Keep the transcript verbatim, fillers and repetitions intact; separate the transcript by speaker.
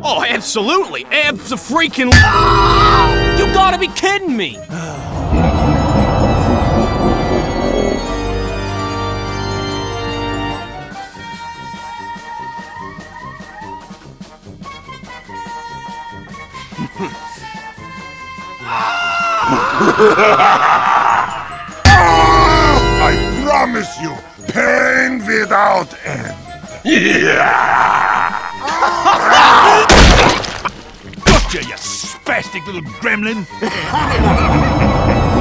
Speaker 1: Oh, absolutely! Abso-freaking- You gotta be kidding me!
Speaker 2: I promise you, pain without end.
Speaker 3: Gotcha, you spastic little gremlin!